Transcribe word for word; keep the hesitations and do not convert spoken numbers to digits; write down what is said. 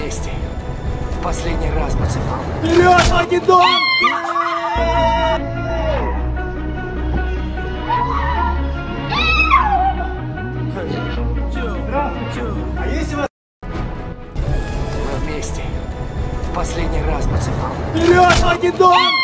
вместе. В последний раз, пацан. Вперед, Македон! Здравствуйте. А если вас... Мы вместе. В последний раз, пацан. Вперед, Македон!